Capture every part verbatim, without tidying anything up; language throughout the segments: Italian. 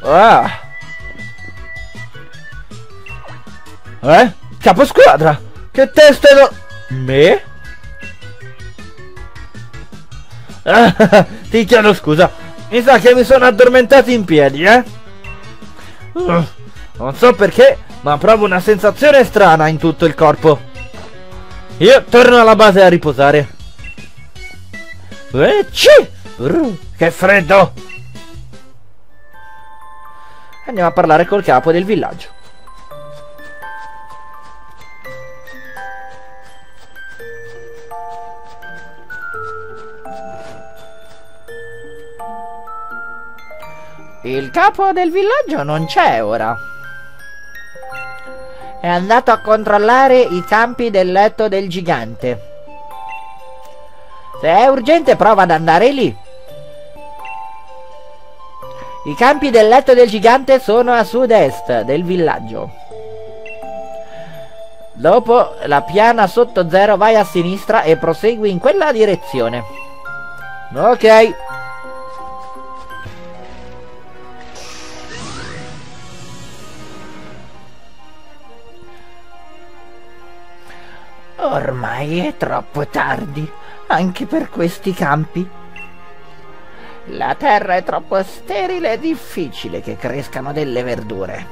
Ah. Eh? Capo squadra! Che testa do... Me? Ah, ti chiedo scusa. Mi sa che mi sono addormentato in piedi, eh? Uh, non so perché, ma provo una sensazione strana in tutto il corpo. Io torno alla base a riposare. Ecci! Uh, che freddo! Andiamo a parlare col capo del villaggio. Il capo del villaggio non c'è ora. È andato a controllare i campi del letto del gigante. Se è urgente prova ad andare lì. I campi del letto del gigante sono a sud-est del villaggio. Dopo la piana sotto zero vai a sinistra e prosegui in quella direzione. Ok. Ormai è troppo tardi, anche per questi campi. La terra è troppo sterile e difficile che crescano delle verdure.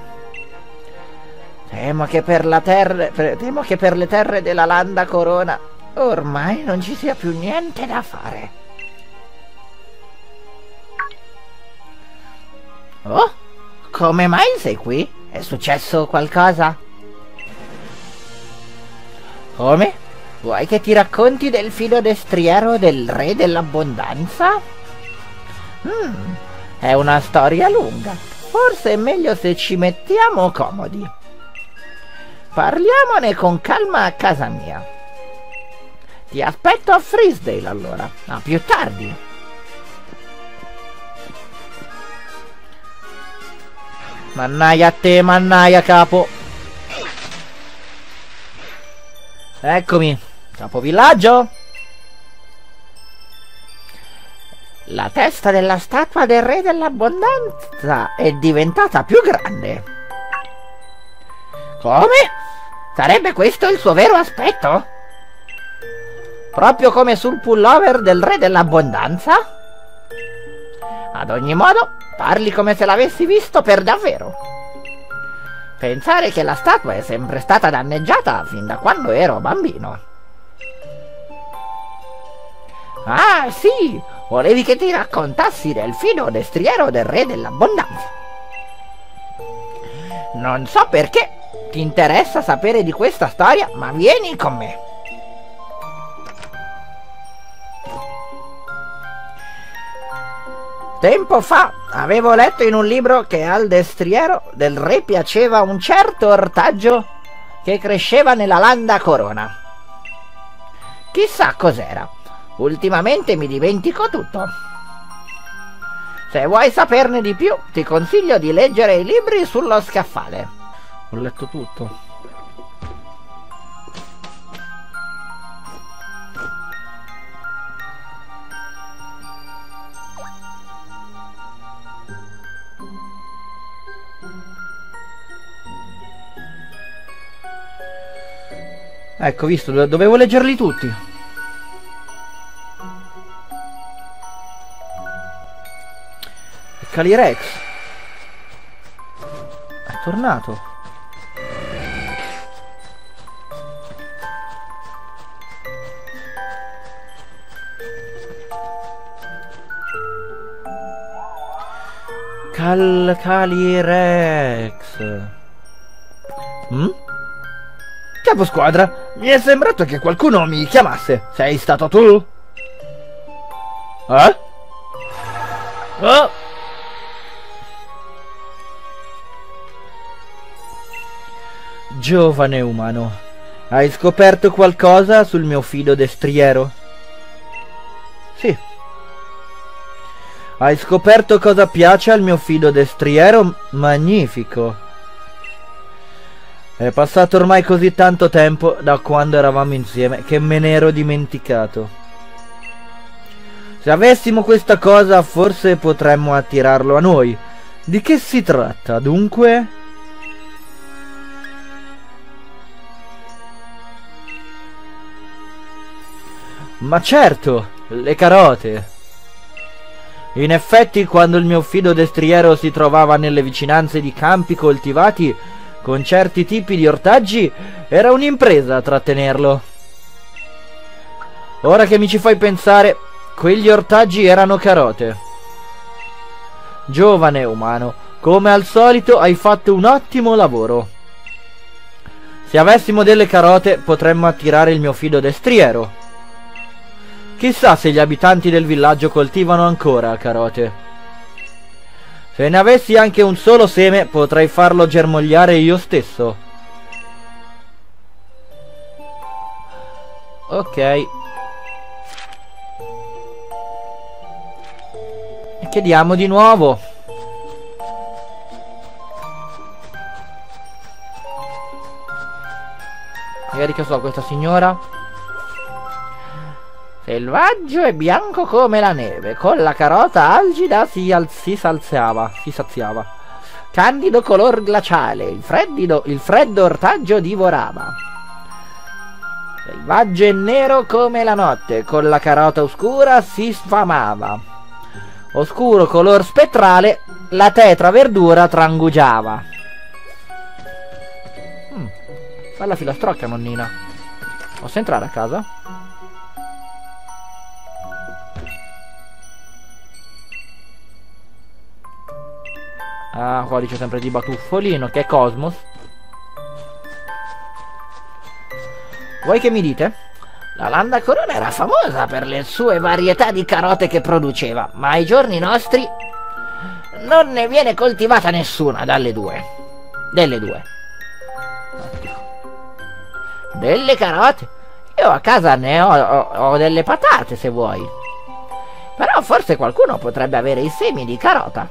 Temo che per la terra, per, temo che per le terre della Landa Corona ormai non ci sia più niente da fare. Oh, come mai sei qui? È successo qualcosa? Come? Vuoi che ti racconti del filo destriero del re dell'abbondanza? Mm, è una storia lunga. Forse è meglio se ci mettiamo comodi. Parliamone con calma a casa mia. Ti aspetto a Freesdale allora. A più tardi. Mannaia a te, mannaia capo. Eccomi, capovillaggio. La testa della statua del re dell'abbondanza è diventata più grande. Come? Sarebbe questo il suo vero aspetto? Proprio come sul pullover del re dell'abbondanza? Ad ogni modo, parli come se l'avessi visto per davvero. Pensare che la statua è sempre stata danneggiata fin da quando ero bambino. Ah, sì! Volevi che ti raccontassi del filo destriero del re dell'abbondanza. Non so perché ti interessa sapere di questa storia, ma vieni con me. Tempo fa avevo letto in un libro che al destriero del re piaceva un certo ortaggio che cresceva nella Landa Corona. Chissà cos'era. Ultimamente mi dimentico tutto. Se vuoi saperne di più, ti consiglio di leggere i libri sullo scaffale. Ho letto tutto. Ecco, visto, dovevo leggerli tutti. Calyrex è tornato. Cal Calyrex. Mm? Capo squadra, mi è sembrato che qualcuno mi chiamasse. Sei stato tu? Eh? Oh! Giovane umano, hai scoperto qualcosa sul mio filo destriero? Sì. Hai scoperto cosa piace al mio filo destriero? Magnifico. È passato ormai così tanto tempo da quando eravamo insieme che me ne ero dimenticato. Se avessimo questa cosa forse potremmo attirarlo a noi, Di che si tratta, dunque? Ma certo, le carote. In effetti, quando il mio fido destriero si trovava nelle vicinanze di campi coltivati con certi tipi di ortaggi, era un'impresa trattenerlo. Ora che mi ci fai pensare, quegli ortaggi erano carote. Giovane umano, come al solito hai fatto un ottimo lavoro. Se avessimo delle carote potremmo attirare il mio fido destriero. Chissà se gli abitanti del villaggio coltivano ancora carote. Se ne avessi anche un solo seme potrei farlo germogliare io stesso. Ok. E chiediamo di nuovo. Magari che so, questa signora. Selvaggio e bianco come la neve, con la carota algida si, al si salziava, si saziava. Candido color glaciale, il, freddido, il freddo ortaggio divorava. Selvaggio e nero come la notte, con la carota oscura si sfamava. Oscuro color spettrale, la tetra verdura trangugiava. Mm, bella filastrocca, nonnina. Posso entrare a casa? Ah, qua dice sempre di batuffolino, che è Cosmos. Voi che mi dite? La Landa Corona era famosa per le sue varietà di carote che produceva, ma ai giorni nostri non ne viene coltivata nessuna dalle due. Delle due. Delle carote? Io a casa ne ho, ho, ho delle patate se vuoi. Però forse qualcuno potrebbe avere i semi di carota.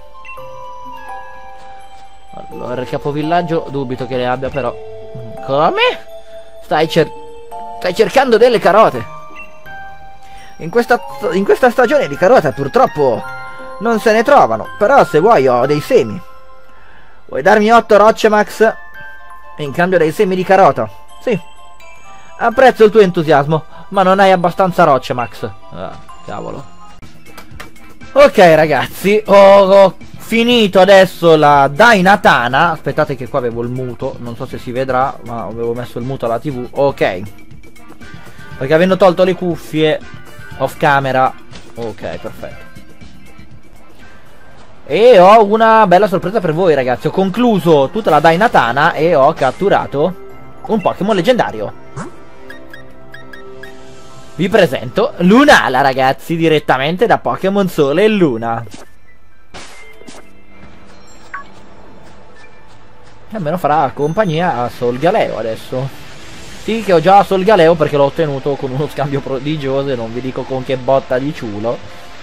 Allora, il capovillaggio dubito che le abbia, però. Come? Stai, cer stai cercando delle carote? In questa, in questa stagione di carota purtroppo non se ne trovano, però se vuoi ho dei semi. Vuoi darmi otto rocce, Max? In cambio dei semi di carota? Sì. Apprezzo il tuo entusiasmo, ma non hai abbastanza rocce, Max. Ah, cavolo. Ok, ragazzi, ho... ho finito adesso la Dainatana. Aspettate che qua avevo il muto, non so se si vedrà, ma avevo messo il muto alla tv. Ok, perché avendo tolto le cuffie off camera. Ok, perfetto. E ho una bella sorpresa per voi, ragazzi. Ho concluso tutta la Dainatana e ho catturato un Pokémon leggendario. Vi presento Lunala, ragazzi, direttamente da Pokémon Sole e Luna. E almeno farà compagnia a Solgaleo adesso. Sì, che ho già Solgaleo perché l'ho ottenuto con uno scambio prodigioso e non vi dico con che botta di ciulo.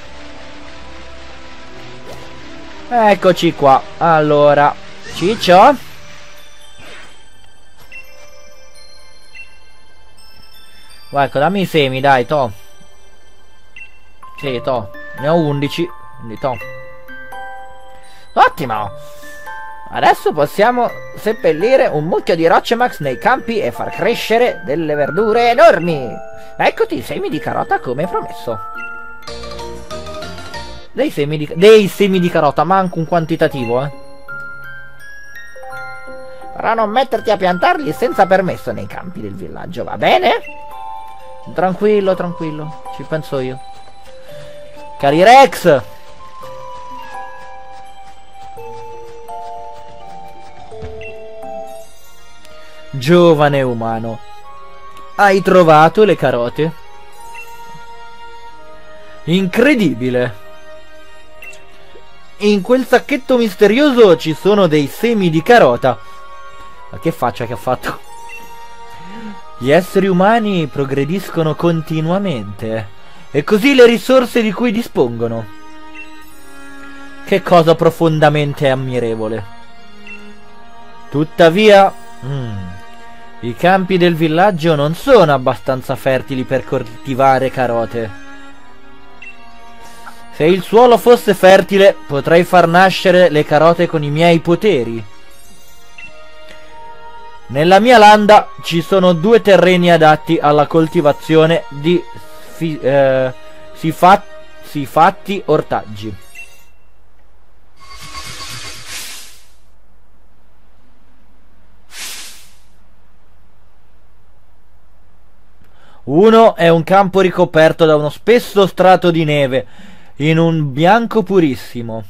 Eccoci qua. Allora, Ciccio. Guarda, ecco, dammi i semi, dai, to. Sì, to. Ne ho undici. Quindi to. Ottimo! Adesso possiamo seppellire un mucchio di rocce, Max, nei campi e far crescere delle verdure enormi. Eccoti i semi di carota come promesso. Dei semi di, dei semi di carota, manco un quantitativo, eh. Però non metterti a piantarli senza permesso nei campi del villaggio, va bene? Tranquillo, tranquillo, ci penso io. Calyrex! Giovane umano, hai trovato le carote? Incredibile! In quel sacchetto misterioso ci sono dei semi di carota. Ma che faccia che ha fatto? Gli esseri umani progrediscono continuamente, e così le risorse di cui dispongono. Che cosa profondamente ammirevole. Tuttavia... Mm, i campi del villaggio non sono abbastanza fertili per coltivare carote. Se il suolo fosse fertile, potrei far nascere le carote con i miei poteri. Nella mia landa ci sono due terreni adatti alla coltivazione di fi, eh, sifat, sifatti ortaggi. Uno è un campo ricoperto da uno spesso strato di neve, in un bianco purissimo.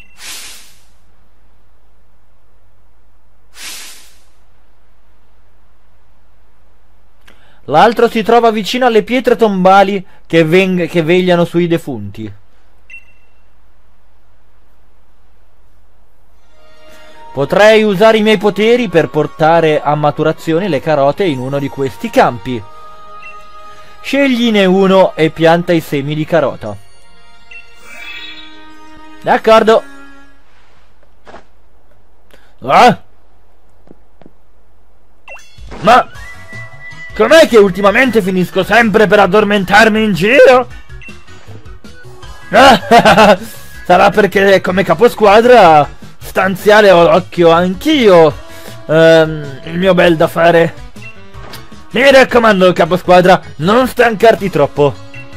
L'altro si trova vicino alle pietre tombali che, veng che vegliano sui defunti. Potrei usare i miei poteri per portare a maturazione le carote in uno di questi campi. Scegline uno e pianta i semi di carota. D'accordo. Ah! Ma com'è che ultimamente finisco sempre per addormentarmi in giro? Ah, sarà perché come caposquadra stanziale ho l'occhio anch'io. Um, il mio bel da fare. Mi raccomando, caposquadra, non stancarti troppo.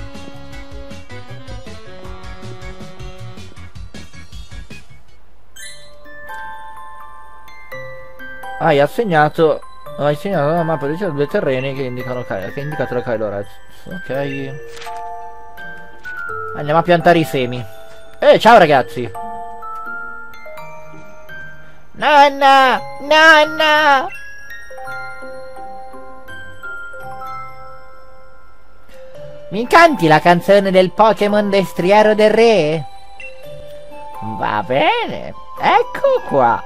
Hai assegnato Hai segnato una mappa di due terreni che indicano Kylo, che ha indicato la Kylo Rex. Ok. Andiamo a piantare i semi. Eh, ciao ragazzi. Nonna! Nonna! Mi canti la canzone del Pokémon destriero del re? Va bene, ecco qua.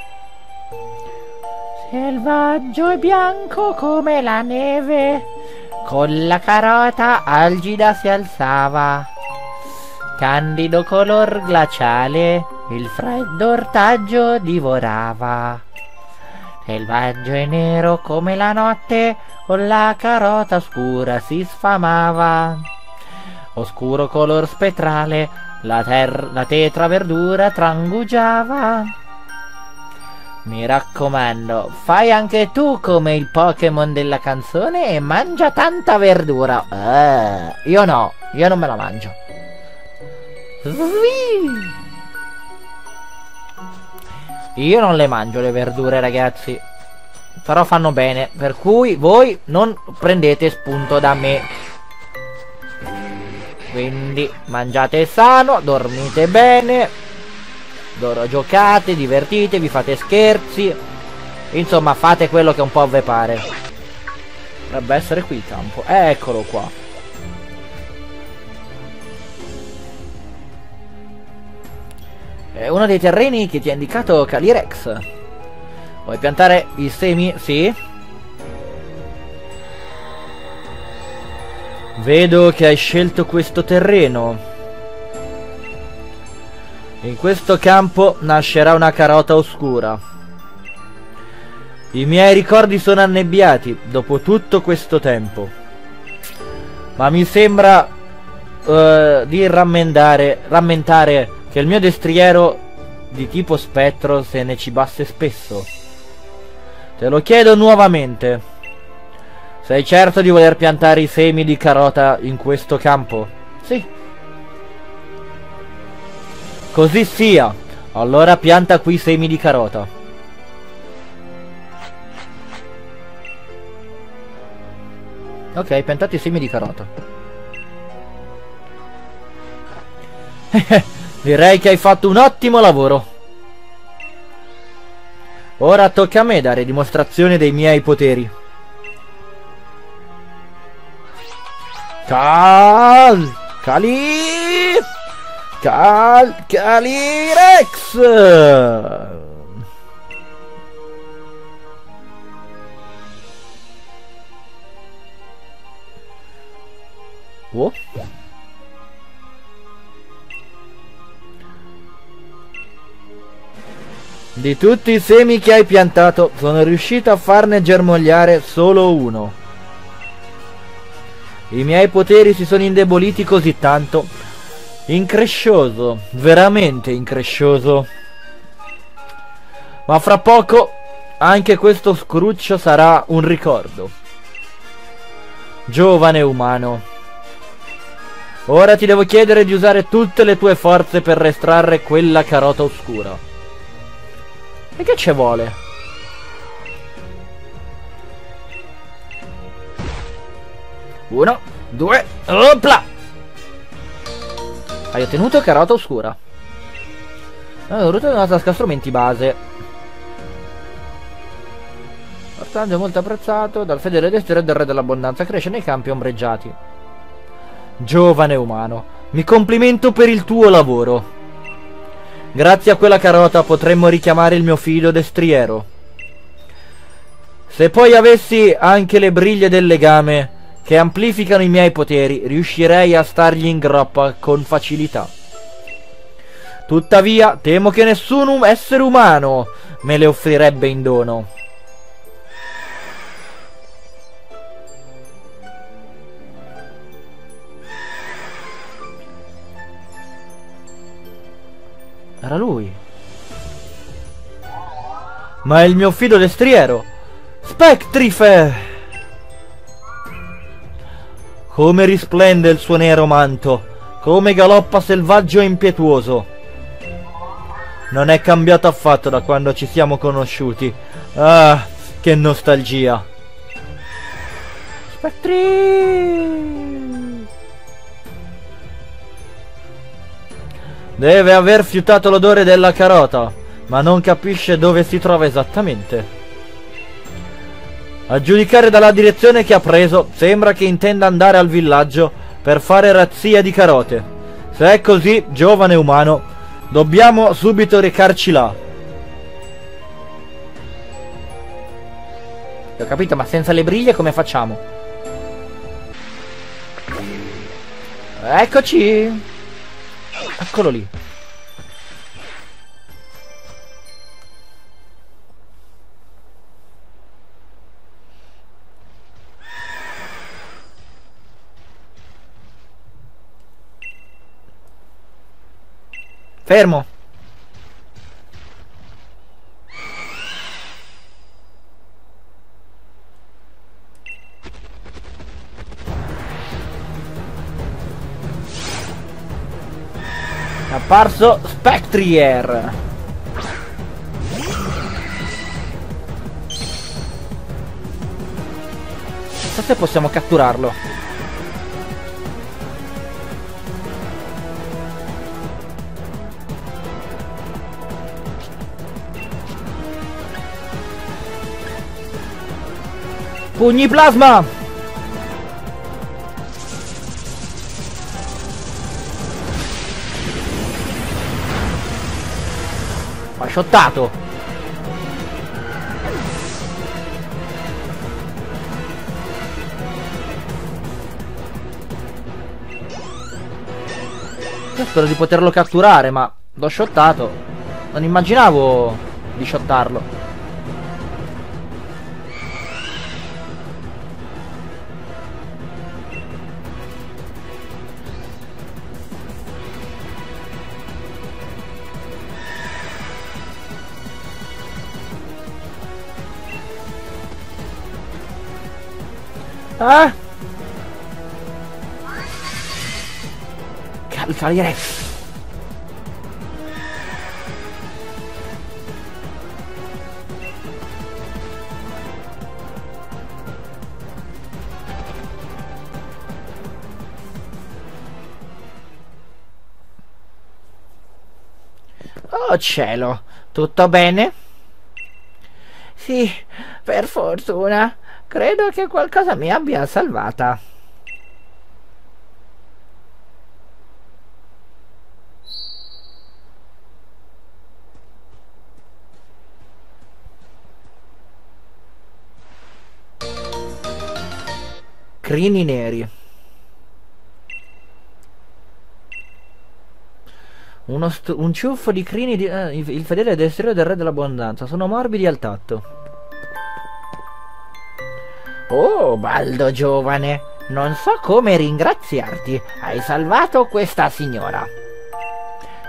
Selvaggio e bianco come la neve, con la carota algida si alzava. Candido color glaciale, il freddo ortaggio divorava. Selvaggio e nero come la notte, con la carota scura si sfamava. Oscuro color spettrale, la, ter la tetra verdura trangugiava. Mi raccomando, fai anche tu come il Pokémon della canzone e mangia tanta verdura. Eh, io no, io non me la mangio. Io non le mangio le verdure, ragazzi. Però fanno bene, per cui voi non prendete spunto da me. Quindi mangiate sano, dormite bene, giocate, divertitevi, fate scherzi. Insomma, fate quello che un po' vi pare. Dovrebbe essere qui il campo. Eccolo qua. È uno dei terreni che ti ha indicato Calyrex. Vuoi piantare i semi? Sì. Vedo che hai scelto questo terreno. In questo campo nascerà una carota oscura. I miei ricordi sono annebbiati dopo tutto questo tempo. Ma mi sembra uh, di rammentare, rammentare che il mio destriero di tipo spettro se ne cibasse spesso. Te lo chiedo nuovamente. Sei certo di voler piantare i semi di carota in questo campo? Sì. Così sia. Allora pianta qui i semi di carota. Ok, piantate i semi di carota. Direi che hai fatto un ottimo lavoro. Ora tocca a me dare dimostrazione dei miei poteri. Cal... Cali... Cal... Calyrex! Oh. Di tutti i semi che hai piantato, sono riuscito a farne germogliare solo uno. I miei poteri si sono indeboliti così tanto Increscioso, veramente increscioso. Ma fra poco anche questo scruccio sarà un ricordo. Giovane umano, ora ti devo chiedere di usare tutte le tue forze per estrarre quella carota oscura. E che ci vuole? Uno, due, opla! Hai ottenuto carota oscura. Ho voluto una tasca strumenti base. Ortaggio molto apprezzato dal fedele destro del re dell'abbondanza. Cresce nei campi ombreggiati. Giovane umano, mi complimento per il tuo lavoro. Grazie a quella carota potremmo richiamare il mio figlio destriero. Se poi avessi anche le briglie del legame che amplificano i miei poteri, riuscirei a stargli in groppa con facilità. Tuttavia, temo che nessun essere umano me le offrirebbe in dono. Era lui. Ma è il mio figlio destriero, Spectrife! Come risplende il suo nero manto, come galoppa selvaggio e impetuoso. Non è cambiato affatto da quando ci siamo conosciuti. Ah, che nostalgia. Spectri! Deve aver fiutato l'odore della carota, ma non capisce dove si trova esattamente. A giudicare dalla direzione che ha preso, sembra che intenda andare al villaggio per fare razzia di carote. Se è così, giovane umano, dobbiamo subito recarci là. Ho capito, ma senza le briglie come facciamo? Eccoci! Eccolo lì. Fermo. È apparso Spectrier. Non so se possiamo catturarlo. Pugni plasma! Ma shottato! Io spero di poterlo catturare, ma l'ho shottato. Non immaginavo di shottarlo. Ah! Cavaliere! Oh cielo, tutto bene? Sì, per fortuna. Credo che qualcosa mi abbia salvata. Crini neri. Uno un ciuffo di crini di, eh, il fedele destriero del re dell'abbondanza. Sono morbidi al tatto. Oh, Baldo giovane, non so come ringraziarti. Hai salvato questa signora.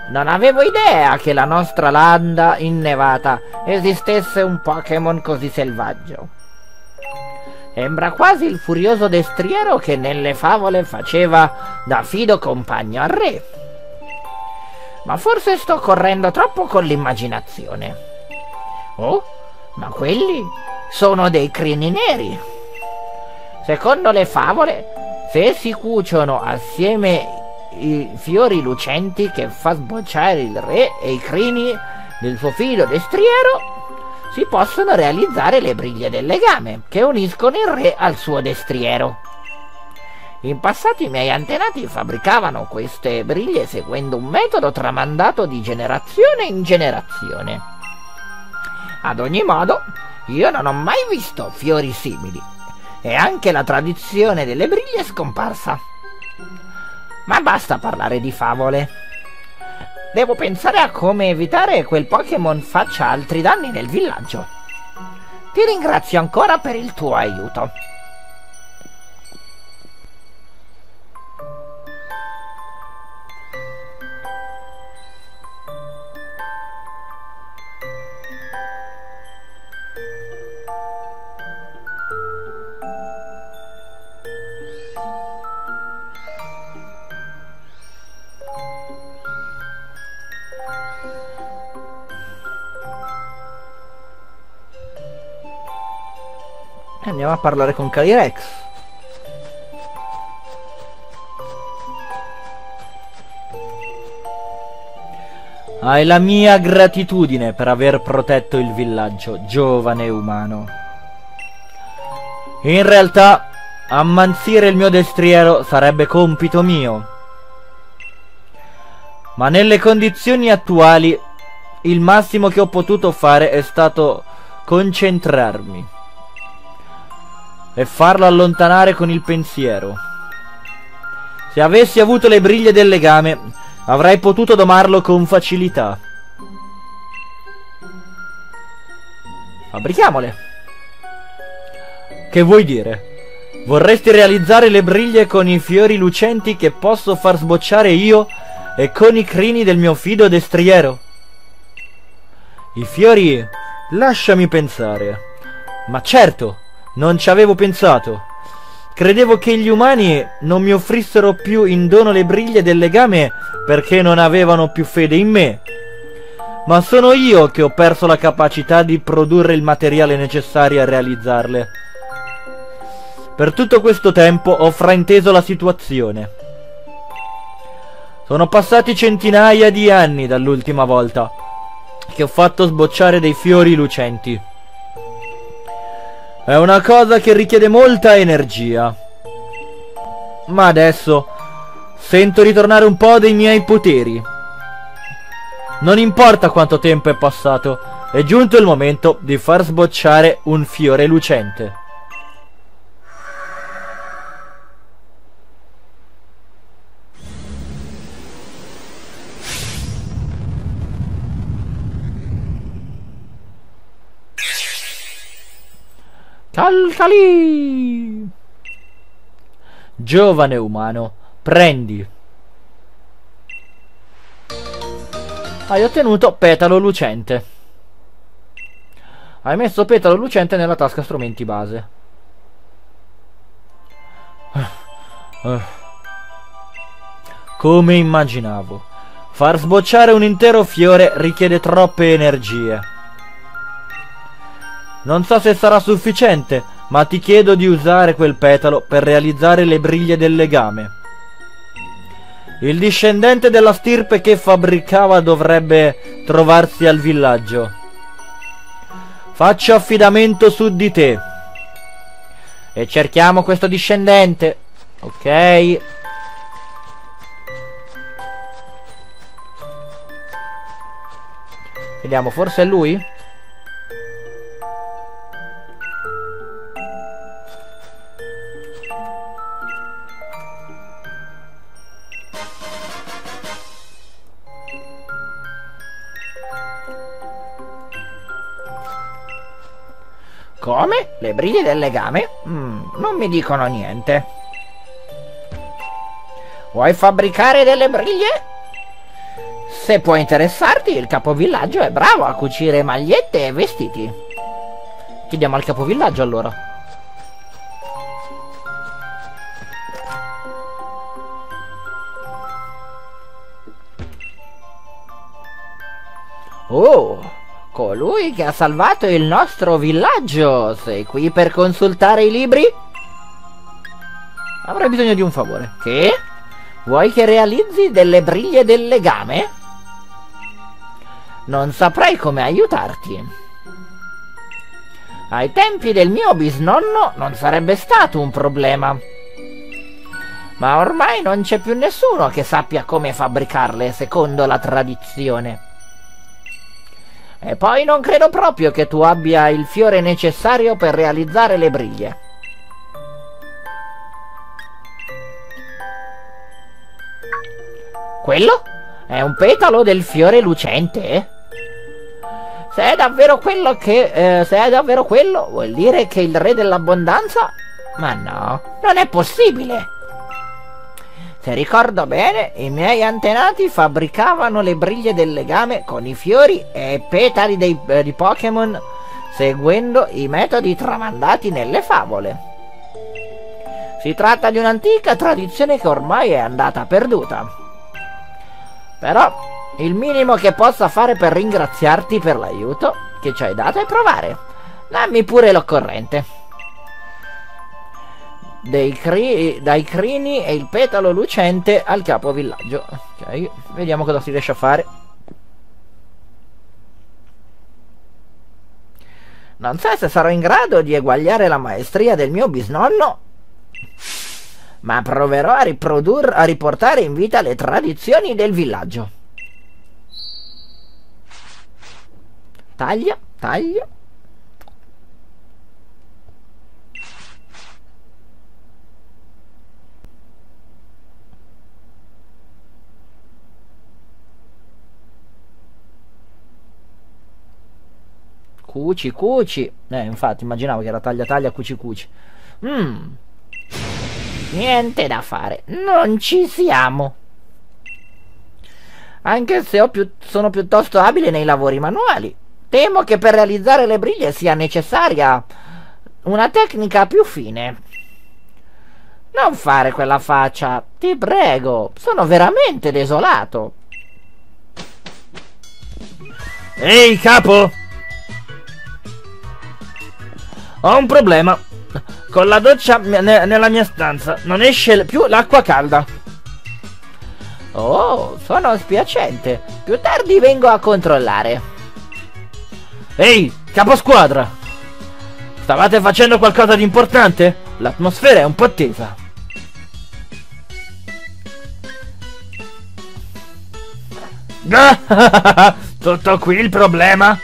Non avevo idea che la nostra landa innevata esistesse un Pokémon così selvaggio. Sembra quasi il furioso destriero che nelle favole faceva da fido compagno al re. Ma forse sto correndo troppo con l'immaginazione. Oh, ma quelli sono dei crini neri. Secondo le favole, se si cuciono assieme i fiori lucenti che fa sbocciare il re e i crini del suo figlio destriero, si possono realizzare le briglie del legame che uniscono il re al suo destriero. In passato i miei antenati fabbricavano queste briglie seguendo un metodo tramandato di generazione in generazione. Ad ogni modo, io non ho mai visto fiori simili e anche la tradizione delle briglie è scomparsa. Ma basta parlare di favole. Devo pensare a come evitare che quel Pokémon faccia altri danni nel villaggio. Ti ringrazio ancora per il tuo aiuto. Andiamo a parlare con Calyrex. Hai la mia gratitudine per aver protetto il villaggio, giovane umano. In realtà, ammansire il mio destriero sarebbe compito mio. Ma nelle condizioni attuali, il massimo che ho potuto fare è stato concentrarmi e farlo allontanare con il pensiero. Se avessi avuto le briglie del legame, avrei potuto domarlo con facilità. Fabbrichiamole. Che vuoi dire? Vorresti realizzare le briglie con i fiori lucenti che posso far sbocciare io e con i crini del mio fido destriero? I fiori... lasciami pensare. Ma certo! Non ci avevo pensato. Credevo che gli umani non mi offrissero più in dono le briglie del legame perché non avevano più fede in me. Ma sono io che ho perso la capacità di produrre il materiale necessario a realizzarle. Per tutto questo tempo ho frainteso la situazione. Sono passati centinaia di anni dall'ultima volta che ho fatto sbocciare dei fiori lucenti. È una cosa che richiede molta energia. Ma adesso sento ritornare un po' dei miei poteri. Non importa quanto tempo è passato, è giunto il momento di far sbocciare un fiore lucente. Calcali! Giovane umano, prendi. Hai ottenuto petalo lucente. Hai messo petalo lucente nella tasca strumenti base. Come immaginavo, far sbocciare un intero fiore richiede troppe energie. Non so se sarà sufficiente, ma ti chiedo di usare quel petalo per realizzare le briglie del legame. Il discendente della stirpe che fabbricava dovrebbe trovarsi al villaggio. Faccio affidamento su di te. E cerchiamo questo discendente. Ok. Vediamo, forse è lui? Come? Le briglie del legame? Mm, non mi dicono niente. Vuoi fabbricare delle briglie? Se può interessarti, il capovillaggio è bravo a cucire magliette e vestiti. Chiediamo al capovillaggio allora. Oh, colui che ha salvato il nostro villaggio. Sei qui per consultare i libri? Avrei bisogno di un favore. Che? Vuoi che realizzi delle briglie del legame? Non saprei come aiutarti. Ai tempi del mio bisnonno non sarebbe stato un problema. Ma ormai non c'è più nessuno che sappia come fabbricarle secondo la tradizione. E poi non credo proprio che tu abbia il fiore necessario per realizzare le briglie. Quello? È un petalo del fiore lucente? Se è davvero quello che... Eh, se è davvero quello, vuol dire che il re dell'abbondanza... Ma no, non è possibile! Se ricordo bene, i miei antenati fabbricavano le briglie del legame con i fiori e i petali dei, eh, di Pokémon, seguendo i metodi tramandati nelle favole. Si tratta di un'antica tradizione che ormai è andata perduta. Però il minimo che possa fare per ringraziarti per l'aiuto che ci hai dato è provare. Dammi pure l'occorrente. Dei cri dai crini e il petalo lucente al capovillaggio. Ok, vediamo cosa si riesce a fare. Non so se sarò in grado di eguagliare la maestria del mio bisnonno, ma proverò a riprodurre, a riportare in vita le tradizioni del villaggio. Taglia, taglia. Cuci, cuci. Eh, infatti, immaginavo che era taglia, taglia, cuci, cuci. Mmm. Niente da fare. Non ci siamo. Anche se ho più, sono piuttosto abile nei lavori manuali. Temo che per realizzare le briglie sia necessaria una tecnica più fine. Non fare quella faccia, ti prego. Sono veramente desolato. Ehi, capo! Ho un problema. Con la doccia ne nella mia stanza non esce più l'acqua calda. Oh, sono spiacente. Più tardi vengo a controllare. Ehi, capo squadra! Stavate facendo qualcosa di importante? L'atmosfera è un po' tesa. Tutto qui il problema?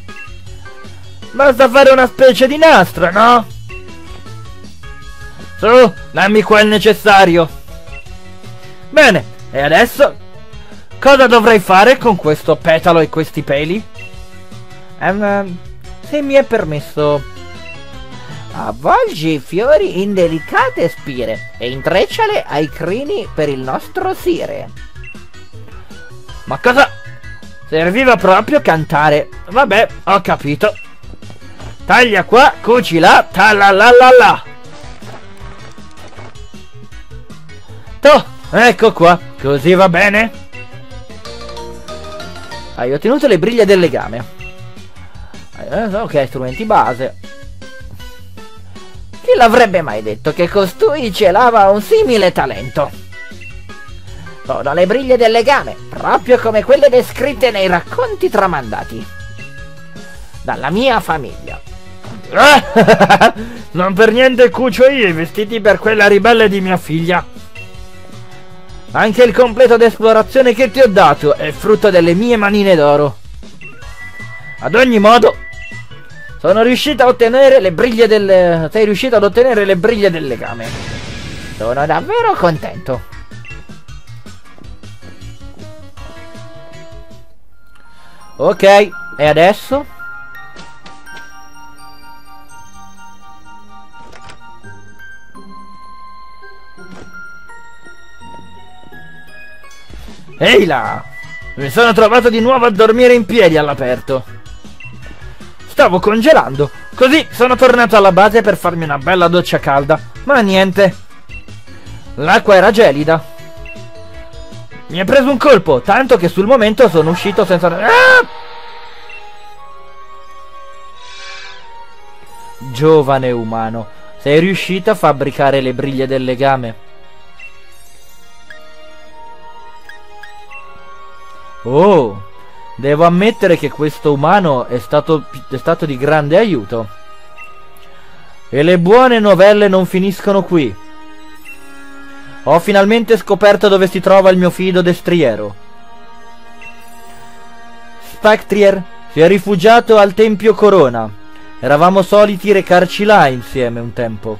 Basta fare una specie di nastro, no? Su, dammi qua il necessario. Bene, e adesso? Cosa dovrei fare con questo petalo e questi peli? Um, se mi è permesso, avvolgi i fiori in delicate spire e intrecciale ai crini per il nostro sire. Ma cosa? Serviva proprio cantare. Vabbè, ho capito. Taglia qua, cuci là, talalalala. Toh, ecco qua. Così va bene? Hai ottenuto le briglie del legame. Ok, strumenti base. Chi l'avrebbe mai detto che costui celava un simile talento? Sono le briglie del legame, proprio come quelle descritte nei racconti tramandati dalla mia famiglia. Non per niente cucio io i vestiti per quella ribelle di mia figlia. Anche il completo d'esplorazione che ti ho dato è frutto delle mie manine d'oro. Ad ogni modo, sono riuscito a ottenere le briglie del... Sei riuscito ad ottenere le briglie del legame. Sono davvero contento. Ok, e adesso? Ehi là! Mi sono trovato di nuovo a dormire in piedi all'aperto. Stavo congelando, così sono tornato alla base per farmi una bella doccia calda, ma niente. L'acqua era gelida. Mi è preso un colpo, tanto che sul momento sono uscito senza... Ah! Giovane umano, sei riuscito a fabbricare le briglie del legame? Oh, devo ammettere che questo umano è stato, è stato di grande aiuto. E le buone novelle non finiscono qui. Ho finalmente scoperto dove si trova il mio fido destriero. Spectrier si è rifugiato al Tempio Corona. Eravamo soliti recarci là insieme un tempo.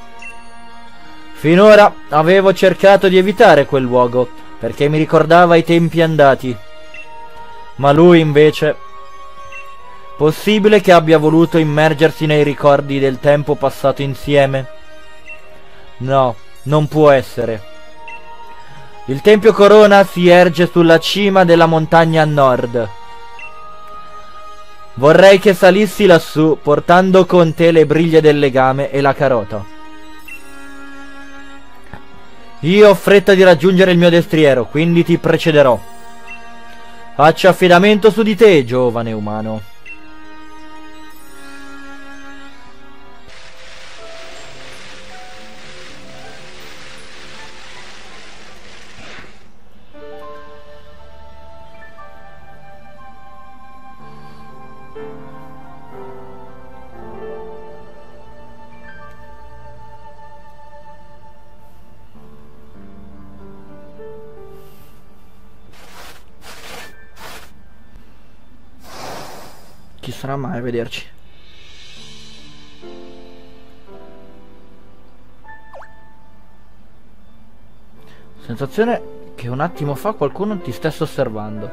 Finora avevo cercato di evitare quel luogo, perché mi ricordava i tempi andati. Ma lui invece... Possibile che abbia voluto immergersi nei ricordi del tempo passato insieme? No, non può essere. Il Tempio Corona si erge sulla cima della montagna a nord. Vorrei che salissi lassù, portando con te le briglie del legame e la carota. Io ho fretta di raggiungere il mio destriero, quindi ti precederò. Faccio affidamento su di te, giovane umano. Chi sarà mai a vederci? Sensazione che un attimo fa qualcuno ti stesse osservando.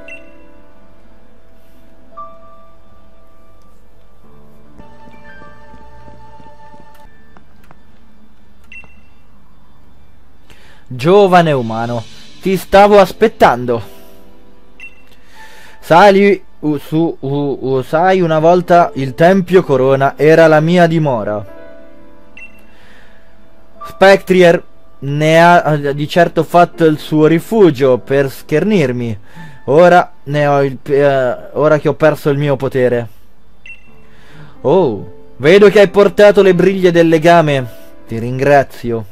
Giovane umano, ti stavo aspettando. Sali uh, su, uh, uh, sai, una volta il Tempio Corona era la mia dimora. Spectrier ne ha di certo fatto il suo rifugio per schernirmi. Ora ne ho il, eh, ora che ho perso il mio potere. Oh, vedo che hai portato le briglie del legame. Ti ringrazio.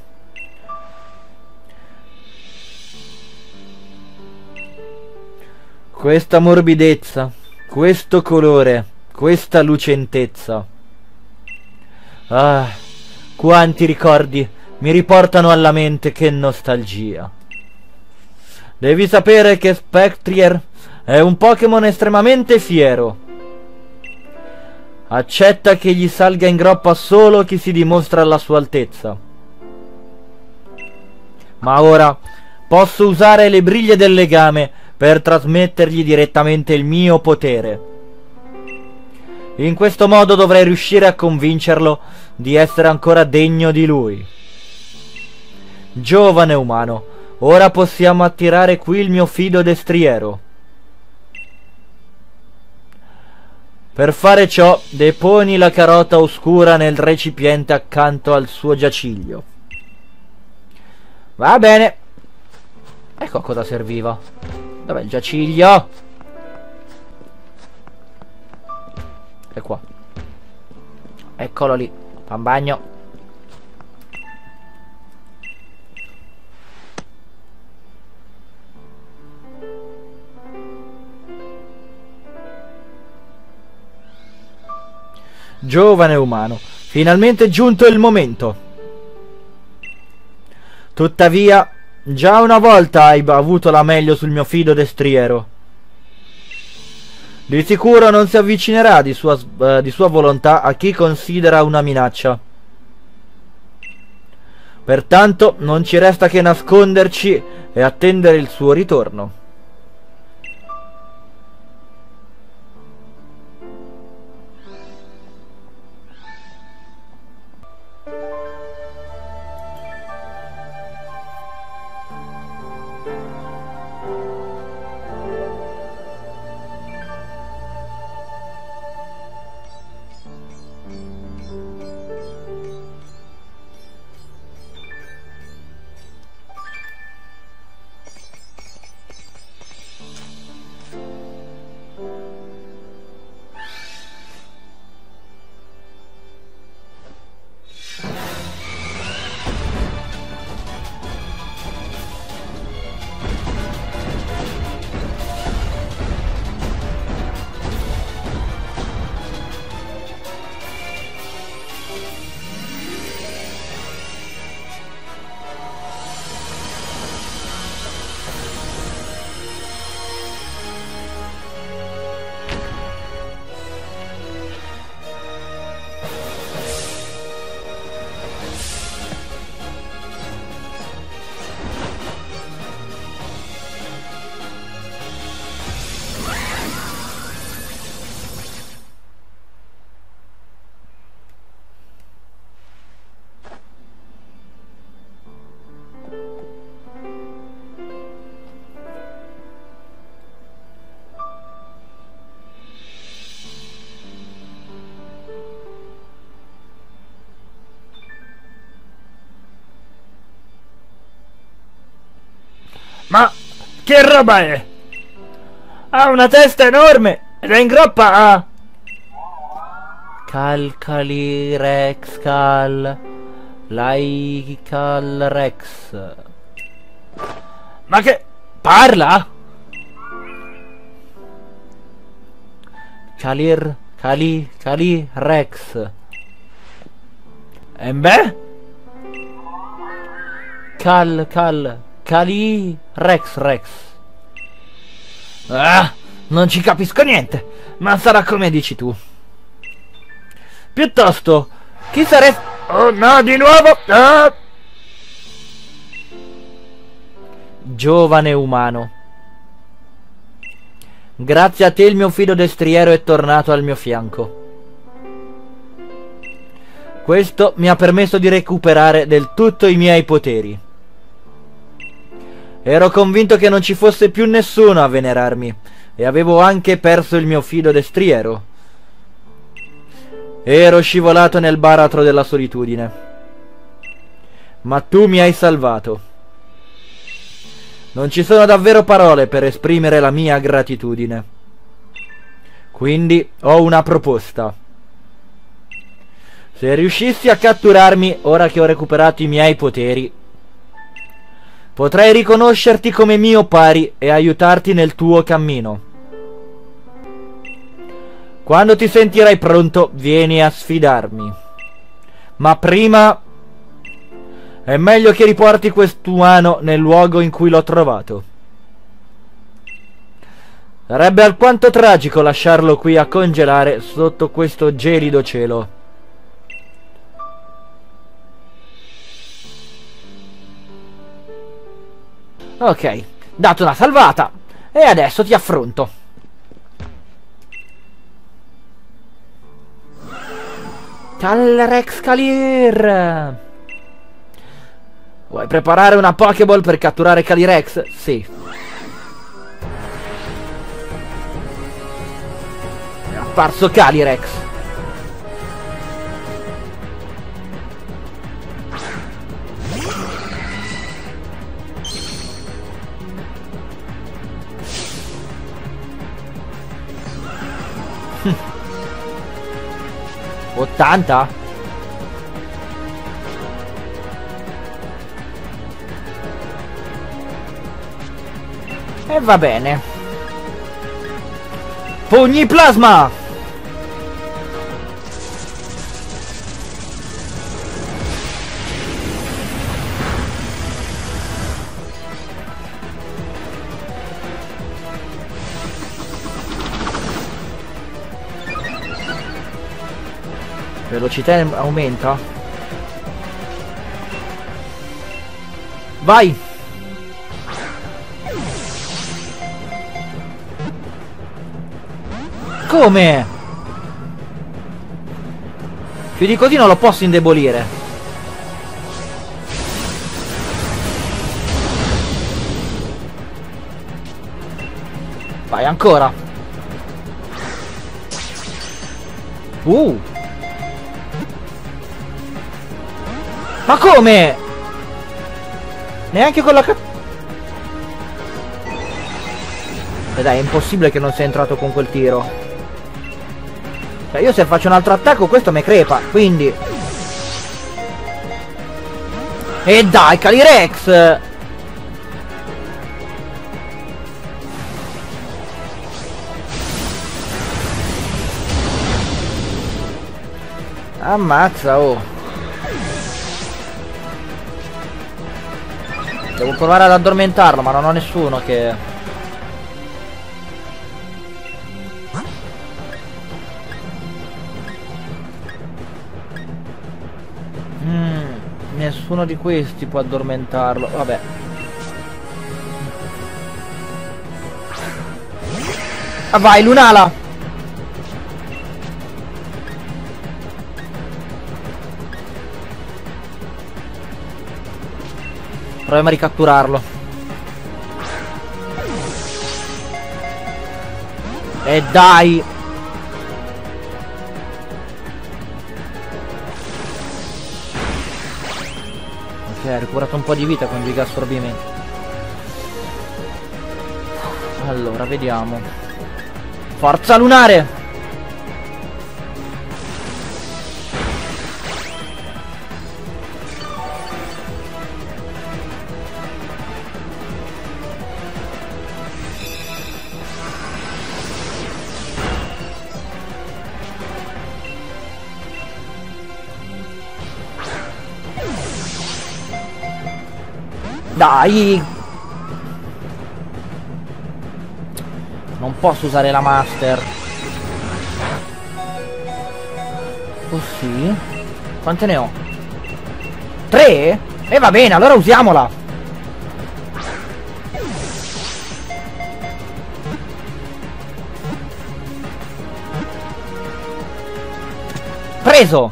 Questa morbidezza, questo colore, questa lucentezza. Ah, quanti ricordi mi riportano alla mente, che nostalgia. Devi sapere che Spectrier è un Pokémon estremamente fiero. Accetta che gli salga in groppa solo chi si dimostra alla sua altezza. Ma ora posso usare le briglie del legame per trasmettergli direttamente il mio potere. In questo modo dovrei riuscire a convincerlo di essere ancora degno di lui. Giovane umano, ora possiamo attirare qui il mio fido destriero. Per fare ciò, deponi la carota oscura nel recipiente accanto al suo giaciglio. Va bene. Ecco a cosa serviva. Dov'è il giaciglio? È qua. Eccolo lì. Fa un bagno. Giovane umano, finalmente è giunto il momento. Tuttavia, già una volta hai avuto la meglio sul mio fido destriero. Di sicuro non si avvicinerà di sua, uh, di sua volontà a chi considera una minaccia. Pertanto non ci resta che nasconderci e attendere il suo ritorno. Che roba è? Ha una testa enorme ed è in groppa a... Calcali Rex Cal... Laical Rex. Ma che... parla? Calir... Cali... Cali Rex. E beh? Cal... Cal... Cali... Rex Rex. Ah, non ci capisco niente, ma sarà come dici tu. Piuttosto, chi saresti... Oh no, di nuovo! Ah! Giovane umano. Grazie a te il mio fido destriero è tornato al mio fianco. Questo mi ha permesso di recuperare del tutto i miei poteri. Ero convinto che non ci fosse più nessuno a venerarmi e avevo anche perso il mio fido destriero. Ero scivolato nel baratro della solitudine. Ma tu mi hai salvato. Non ci sono davvero parole per esprimere la mia gratitudine. Quindi ho una proposta. Se riuscissi a catturarmi ora che ho recuperato i miei poteri, potrei riconoscerti come mio pari e aiutarti nel tuo cammino. Quando ti sentirai pronto, vieni a sfidarmi. Ma prima è meglio che riporti quest'umano nel luogo in cui l'ho trovato. Sarebbe alquanto tragico lasciarlo qui a congelare sotto questo gelido cielo. Ok, dato una salvata, e adesso ti affronto. Calrex Calir. Vuoi preparare una Pokéball per catturare Calyrex? Sì. È apparso Calyrex. ottanta? E va bene. Pugni plasma! Velocità aumenta. Vai! Come? Più di così non lo posso indebolire. Vai ancora. Uh! Ma come? Neanche con la... E dai, è impossibile che non sia entrato con quel tiro. Cioè, io se faccio un altro attacco questo mi crepa, quindi... E dai, Calyrex! Ammazza, oh! Devo provare ad addormentarlo, ma non ho nessuno che... Mm, nessuno di questi può addormentarlo. Vabbè. Ah, vai, Lunala! Proviamo a ricatturarlo. E dai! Ok, ha recuperato un po' di vita con giga assorbimento. Allora, vediamo. Forza lunare! Dai! Non posso usare la master. Oh sì? Quante ne ho? Tre? E va bene, allora usiamola. Preso!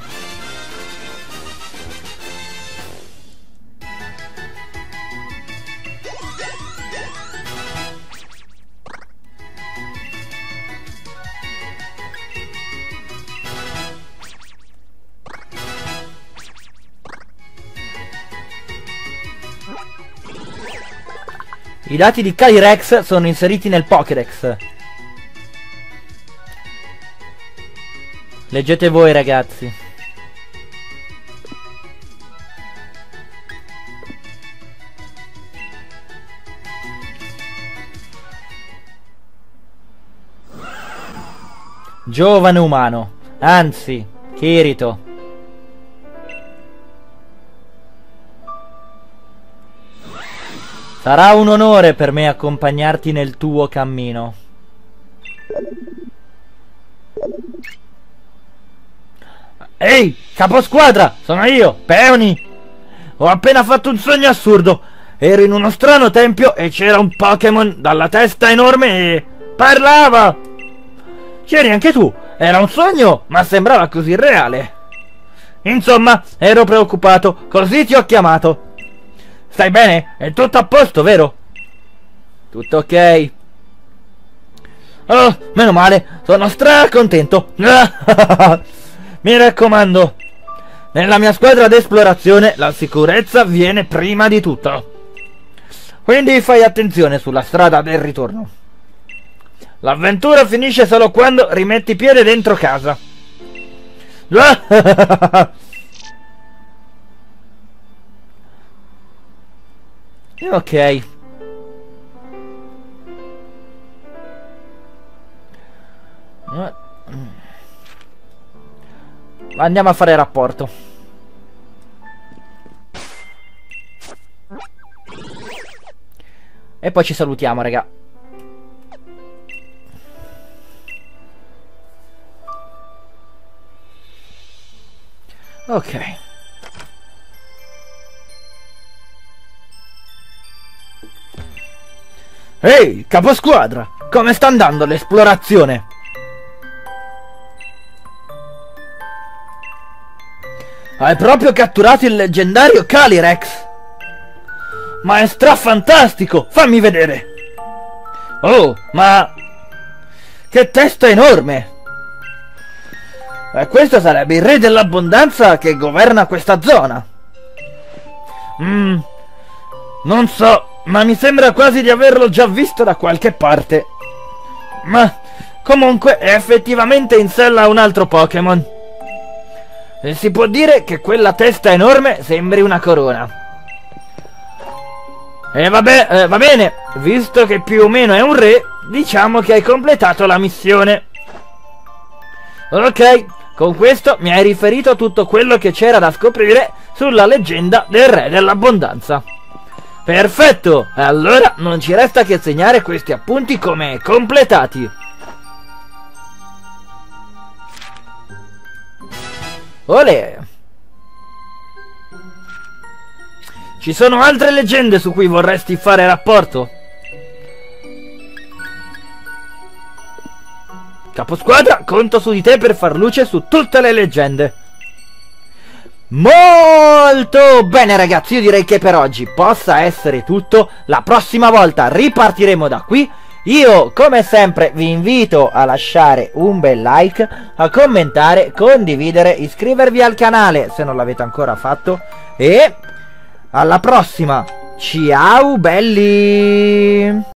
I dati di Calyrex sono inseriti nel Pokédex. Leggete voi, ragazzi. Giovane umano, anzi, Kirito. Sarà un onore per me accompagnarti nel tuo cammino. Ehi, caposquadra, sono io, Peony. Ho appena fatto un sogno assurdo. Ero in uno strano tempio e c'era un Pokémon dalla testa enorme e parlava. C'eri anche tu. Era un sogno, ma sembrava così reale. Insomma, ero preoccupato, così ti ho chiamato. Stai bene? È tutto a posto, vero? Tutto ok. Oh, meno male, sono stracontento. Mi raccomando, nella mia squadra d'esplorazione la sicurezza viene prima di tutto. Quindi fai attenzione sulla strada del ritorno. L'avventura finisce solo quando rimetti piede dentro casa. Ok. Andiamo a fare rapporto. E poi ci salutiamo, raga. Ok. Ehi, caposquadra! Come sta andando l'esplorazione? Hai proprio catturato il leggendario Calyrex! Ma è strafantastico! Fammi vedere! Oh, ma... che testa enorme! E questo sarebbe il re dell'abbondanza che governa questa zona! Mmm... non so, ma mi sembra quasi di averlo già visto da qualche parte. Ma... comunque è effettivamente in sella a un altro Pokémon. E si può dire che quella testa enorme sembri una corona. E vabbè, eh, va bene, visto che più o meno è un re, diciamo che hai completato la missione. Ok, con questo mi hai riferito tutto quello che c'era da scoprire sulla leggenda del re dell'abbondanza. Perfetto, allora non ci resta che segnare questi appunti come completati. Olè! Ci sono altre leggende su cui vorresti fare rapporto? Caposquadra, conto su di te per far luce su tutte le leggende. Molto bene, ragazzi, io direi che per oggi possa essere tutto. La prossima volta ripartiremo da qui. Io, come sempre, vi invito a lasciare un bel like, a commentare, condividere, iscrivervi al canale se non l'avete ancora fatto e alla prossima. Ciao belli!